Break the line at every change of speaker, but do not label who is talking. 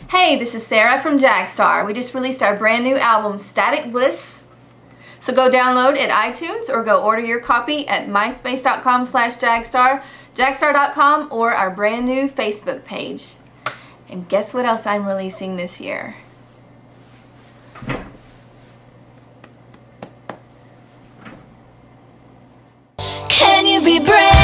Hey, this is Sarah from JAG STAR. We just released our brand new album, Static Bliss. So go download at iTunes or go order your copy at myspace.com/jagstar, jagstar.com, or our brand new Facebook page. And guess what else I'm releasing this year?
Can you be brave?